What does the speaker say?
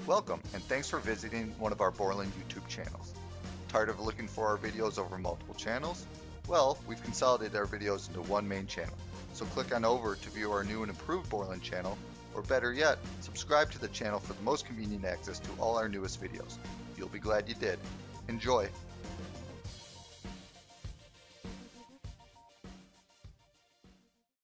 Welcome, and thanks for visiting one of our Borland YouTube channels. Tired of looking for our videos over multiple channels? Well, we've consolidated our videos into one main channel. So click on over to view our new and improved Borland channel, or better yet, subscribe to the channel for the most convenient access to all our newest videos. You'll be glad you did. Enjoy!